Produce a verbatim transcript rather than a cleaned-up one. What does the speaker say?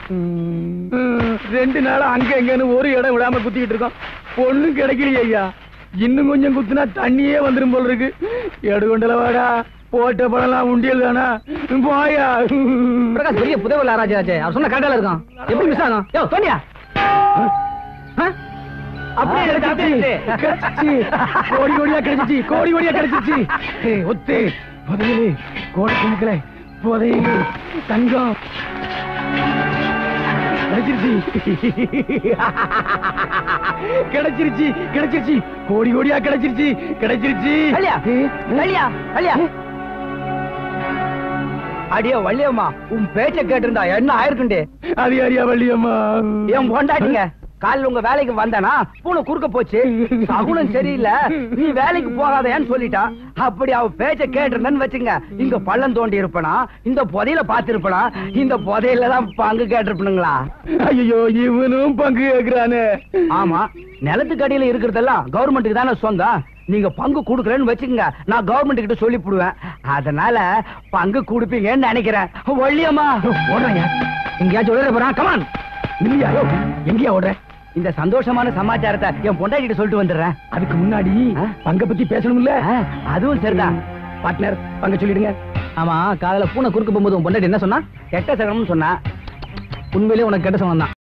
ரெண்டு நாளா அங்க எங்கன்னு ஒரு இடம் விடாம குத்திக்கிட்டு இருக்கோம். பொண்ணும் கிடைக்கலையே ஐயா. இன்னும் கொஞ்சம் குத்துனா தண்ணியே வந்துரும் போல இருக்கு. எடுகொண்டல வாடா, போட்ட படம்லாம் உண்டியல் தானா போயா. பிரகாஷ் பெரிய புதவல் ராஜாச்சே, அவர் சொன்ன கரெக்டால இருக்கும். எப்படி மிஸ் ஆகும்? யோ சோனியா அப்படியே கிடைச்சிச்சு. கோடி கோடியா கிடைச்சிச்சு, கோடி கோடியா கிடைச்சிச்சு. ஒத்து புதையலு, கோடி கணக்கில புதையலு, தங்கம் கிடைச்சிருச்சு. கிடைச்சிருச்சு கிடைச்சிருச்சு கோடி கோடியா கிடைச்சிருச்சு கிடைச்சிருச்சு. அடியா வள்ளியம்மா, உன் பேச்ச கேட்டிருந்தா என்ன ஆயிருக்குண்டே. அது யாரியா வள்ளியம்மா? என் பொண்டாட்டிங்க. காலையில் உங்க வேலைக்கு வந்தானா பூனை குறுக்க போச்சு. சகுனம் சரியில்லை, நீ வேலைக்கு போகாதேன்னு சொல்லிட்டா. அப்படி அவ பேச்ச கேட்டிருந்தேன்னு வச்சுங்க, இங்க பள்ளம் தோண்டி இருப்பனா, இந்த புதையில பாத்திருப்பனா, இந்த புதையில தான் பங்கு கேட்டிருப்பனுங்களா? ஐயோ, இவனும் பங்கு கேட்கிறானே. ஆமா, நிலத்துக்கு அடியில இருக்கிறதெல்லாம் கவர்மெண்ட்டுக்கு தானே சொந்தம். நீங்க பங்கு கொடுக்கலன்னு வச்சுக்கோங்க, நான் கவர்மெண்ட் கிட்ட சொல்லி போடுவேன். அதனால பங்கு கொடுப்பீங்கன்னு நினைக்கிறேன். வள்ளியம்மா ஓடுறாங்க. எங்கேயாச்சும் ஓடுற போறான். கமான். இல்லையா? எங்கேயா ஓடுற? இந்த சந்தோஷமான சமாச்சாரத்தை என் பொண்டாட்டிட்ட சொல்லிட்டு வந்துடுறேன். அதுக்கு முன்னாடி பங்க பத்தி பேசணும்ல? அதுவும் சரிதான். பார்ட்னர், பங்க சொல்லிடுங்க. ஆமா, காலையில பூனை குறுக்க போகும்போது உன் பொண்டாட்டி என்ன சொன்னா? கெட்ட சகனம்னு சொன்னா. உண்மையிலே உனக்கு கெட்ட சகனம் தான்.